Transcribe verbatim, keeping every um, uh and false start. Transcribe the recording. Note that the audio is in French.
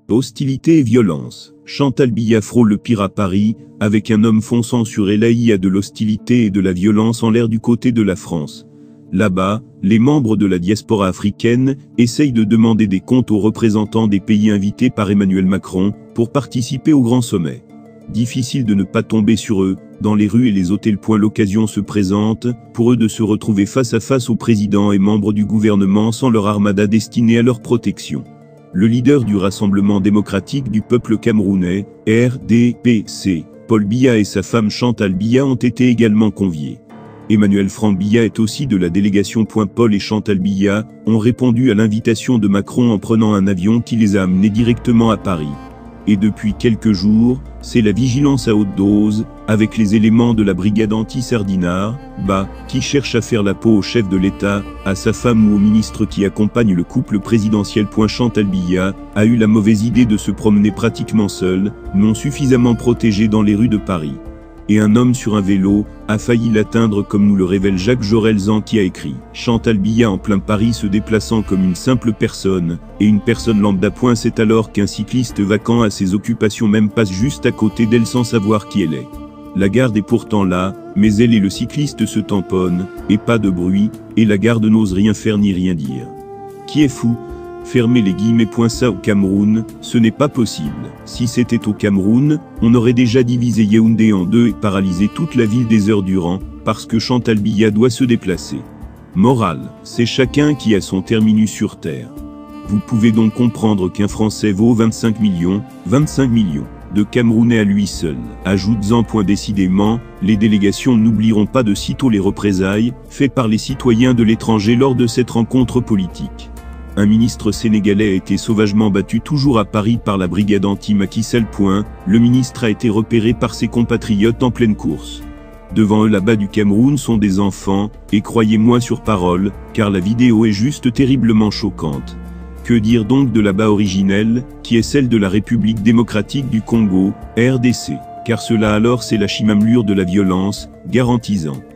Hostilité et violence. Chantal Biya frôle le pire à Paris, avec un homme fonçant sur elle. Il y a de l'hostilité et de la violence en l'air du côté de la France. Là-bas, les membres de la diaspora africaine essayent de demander des comptes aux représentants des pays invités par Emmanuel Macron pour participer au grand sommet. Difficile de ne pas tomber sur eux, dans les rues et les hôtels. L'occasion se présente, pour eux de se retrouver face à face au président et membres du gouvernement sans leur armada destinée à leur protection. Le leader du Rassemblement démocratique du peuple camerounais, R D P C, Paul Biya et sa femme Chantal Biya ont été également conviés. Emmanuel Franck Biya est aussi de la délégation. Paul et Chantal Biya ont répondu à l'invitation de Macron en prenant un avion qui les a amenés directement à Paris. Et depuis quelques jours, c'est la vigilance à haute dose, avec les éléments de la brigade anti-Sardinard, B A, qui cherche à faire la peau au chef de l'État, à sa femme ou au ministre qui accompagne le couple présidentiel. Chantal Biya a eu la mauvaise idée de se promener pratiquement seule, non suffisamment protégée dans les rues de Paris. Et un homme sur un vélo a failli l'atteindre, comme nous le révèle Jacques Jorelzan, qui a écrit « Chantal Biya en plein Paris se déplaçant comme une simple personne, et une personne lambda. C'est alors qu'un cycliste vacant à ses occupations même passe juste à côté d'elle sans savoir qui elle est. La garde est pourtant là, mais elle et le cycliste se tamponnent, et pas de bruit, et la garde n'ose rien faire ni rien dire. Qui est fou ? Fermez les guillemets. Ça au Cameroun, ce n'est pas possible. Si c'était au Cameroun, on aurait déjà divisé Yaoundé en deux et paralysé toute la ville des heures durant, parce que Chantal Biya doit se déplacer. Morale, c'est chacun qui a son terminus sur terre. Vous pouvez donc comprendre qu'un Français vaut vingt-cinq millions, vingt-cinq millions, de Camerounais à lui seul. Ajoute-en. Décidément, les délégations n'oublieront pas de sitôt les représailles, faites par les citoyens de l'étranger lors de cette rencontre politique. Un ministre sénégalais a été sauvagement battu toujours à Paris par la brigade anti-Macky Sall. Le ministre a été repéré par ses compatriotes en pleine course. Devant eux, là-bas du Cameroun sont des enfants, et croyez-moi sur parole, car la vidéo est juste terriblement choquante. Que dire donc de là-bas originelle, qui est celle de la République démocratique du Congo, R D C, car cela alors c'est la chimamlure de la violence, garantisant